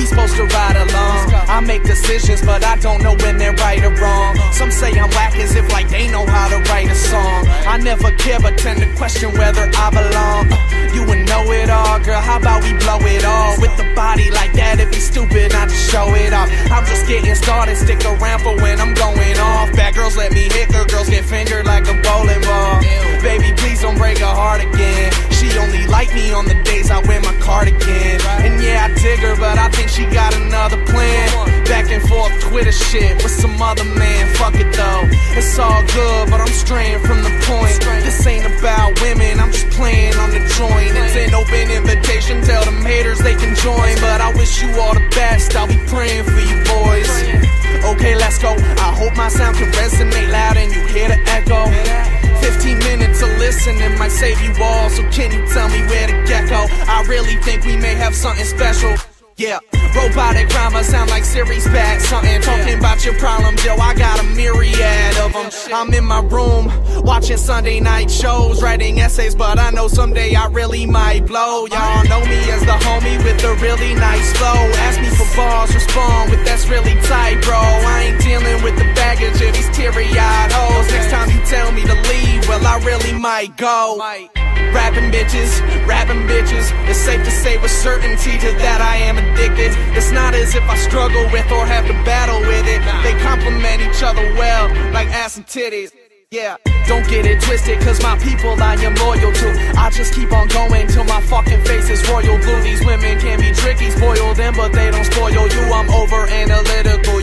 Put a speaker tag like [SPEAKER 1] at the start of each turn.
[SPEAKER 1] we supposed to ride along. I make decisions, but I don't know when they're right or wrong. Some say I'm whack as if like they know how to write a song. I never care but tend to question whether I belong. You would know it all, girl, how about we blow it all? With the body like that, it'd be stupid not to show it off. I'm just getting started, stick around for when I'm going off. Bad girls let me hit, good girls get fingered like a bowling ball. Baby, please don't break her heart again. She only like me on the days I wear my cardigan. And yeah, I dig her, but I think she got another plan. Back and forth Twitter shit with some other man, fuck it though. It's all good, but I'm straying from the point. This ain't about women, I'm just playing on the joint. It's an open invitation, tell them haters they can join. But I wish you all the best, I'll be praying for you boys. Okay, let's go. I hope my sound can resonate loud and you hear the echo. 15 minutes of listening might save you all. So can you tell me where to get go? I really think we may have something special. Yeah, robotic rhymer sound like Siri's back. Something talking about your problems, yo, I got a myriad of them. I'm in my room, watching Sunday night shows, writing essays, but I know someday I really might blow. Y'all know me as the homie with a really nice flow. Ask me for bars, respond with that's really tight, bro. I ain't dealing with the baggage of these teary-eyed hoes. Next time you tell me to leave, well, I really might go. Rapping bitches, it's safe to say with certainty to that I am addicted. It's not as if I struggle with or have to battle with it. They complement each other well, like ass and titties. Yeah, don't get it twisted, cause my people I am loyal to. I just keep on going till my fucking face is royal blue. These women can be tricky, spoil them, but they don't spoil you. I'm over analytical,